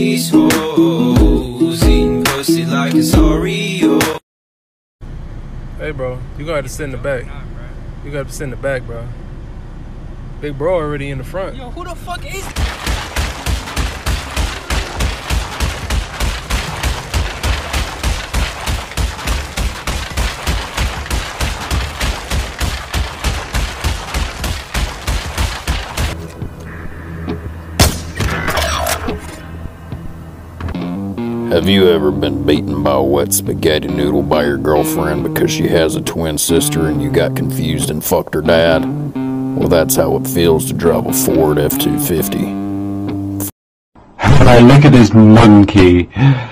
these hoes, eating pussy like it's Oreo. Hey bro, you gotta sit in the back. You gotta sit in the back, bro. Big bro already in the front. Yo, who the fuck is? Have you ever been beaten by a wet spaghetti noodle by your girlfriend because she has a twin sister and you got confused and fucked her dad? Well, that's how it feels to drive a Ford F-250. And I look at this monkey.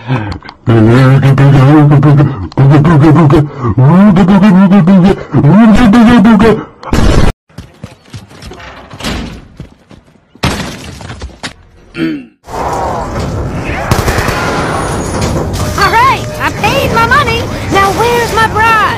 Alright, I paid my money. Now where's my bride?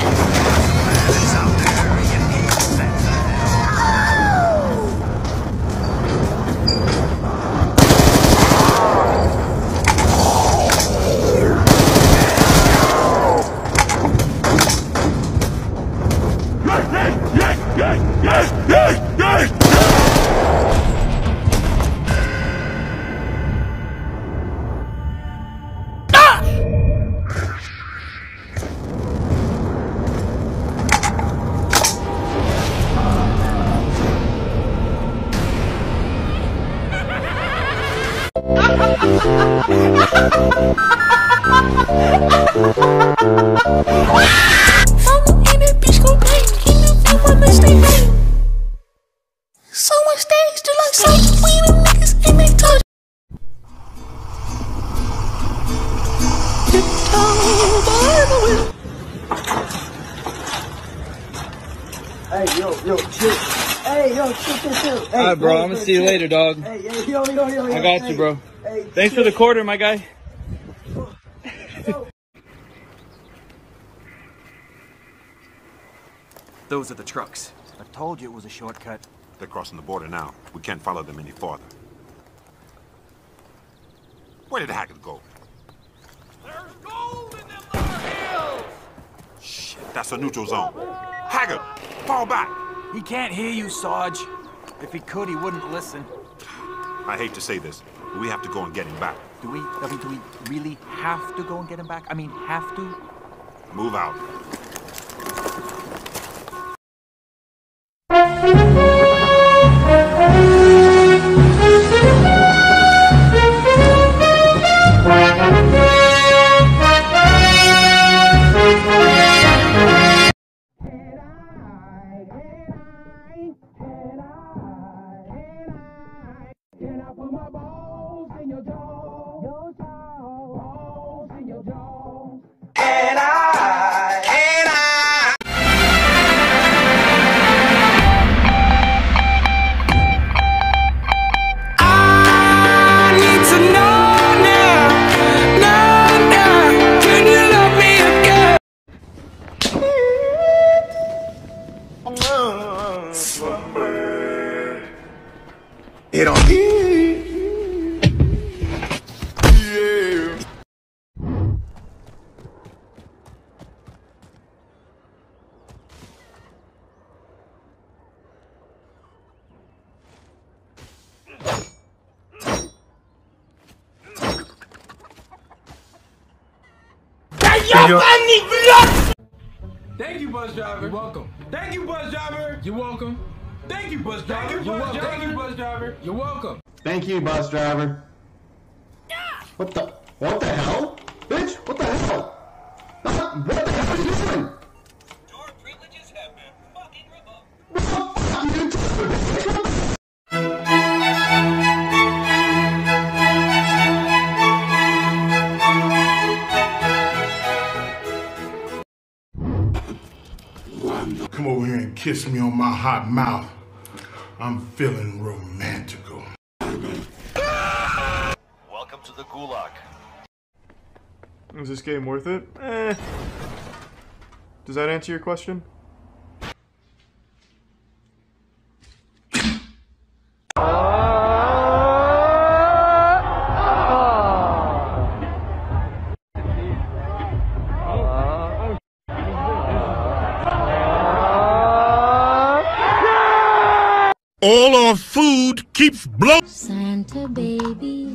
Someone stays to like some we them niggas and they touch. Hey, yo, shit. Hey, yo, shit this too. Hey, alright, bro, I'm gonna see you later, dog. Hey, yo. I got you, bro. Hey, thanks for the quarter, my guy. Those are the trucks. I told you it was a shortcut. They're crossing the border now. We can't follow them any farther. Where did Hackett go? There's gold in them little hills. Shit, that's a neutral zone. Haggard, fall back! He can't hear you, Sarge. If he could, he wouldn't listen. I hate to say this, but we have to go and get him back. Do we really have to go and get him back? I mean, have to? Move out. It on yeah. Thank you, bus driver. You're welcome. Thank you, bus driver. You're welcome. Thank you, bus driver. You're welcome. Thank you, bus driver. You're welcome. Thank you, bus driver. What the hell? Bitch, what the hell? What the hell are you doing? Your privileges have been fucking revoked. What the fuck are you doing? Come over here and kiss me on my hot mouth. I'm feeling romantical. Welcome to the Gulag. Is this game worth it? Does that answer your question? keeps blowing. Santa baby.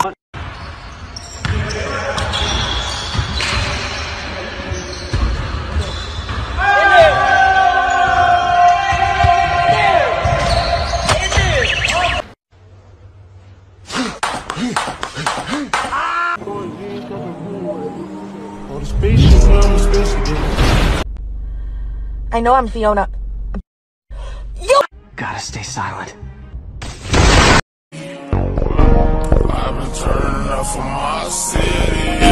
I know I'm Fiona. You gotta stay silent. I've been turning up for my city.